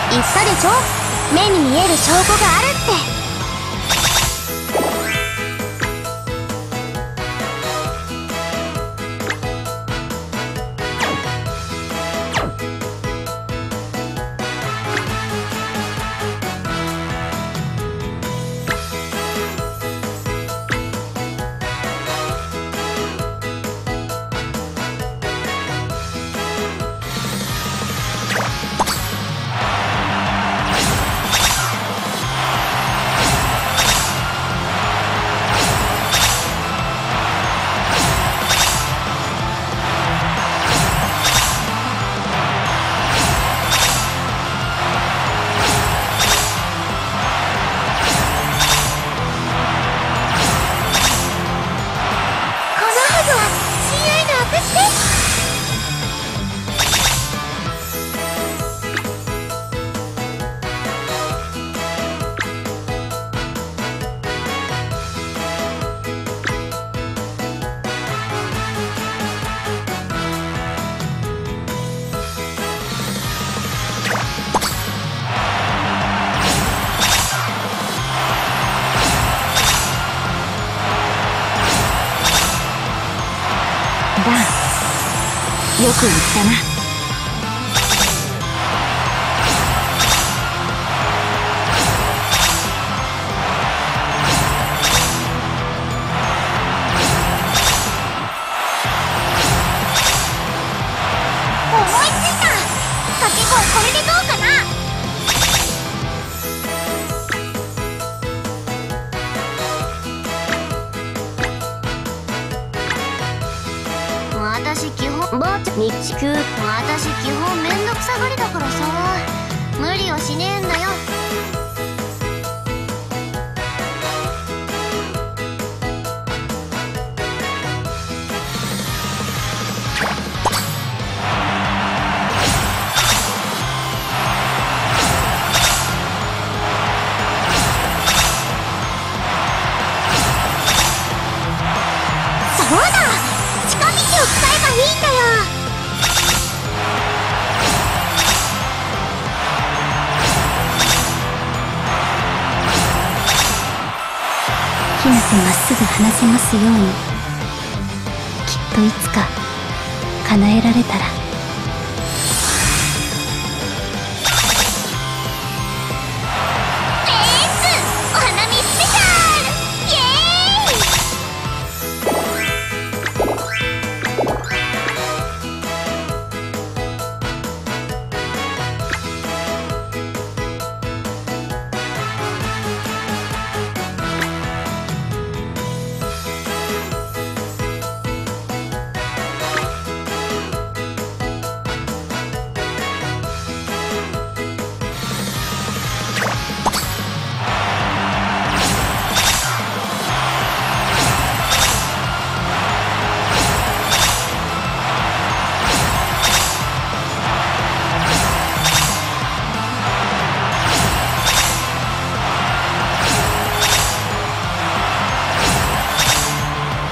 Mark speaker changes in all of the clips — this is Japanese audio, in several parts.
Speaker 1: 言ったでしょ、目に見える証拠があるって。よく言ったな。
Speaker 2: 思いついた。掛け声これでどうかな。私基本ばあちゃん日地区、私基本めんどくさがりだからさ、無理はしねえんだよ。そうだ、近道を使えばいいんだよ。
Speaker 1: ひなとまっすぐ話せますように。きっといつか叶えられたら。
Speaker 2: レースお花見スペシャル、イエーイ。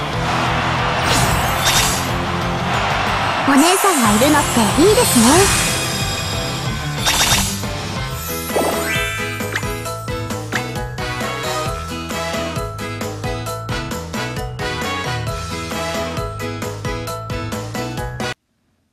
Speaker 1: お姉さんがいるのっていいですね。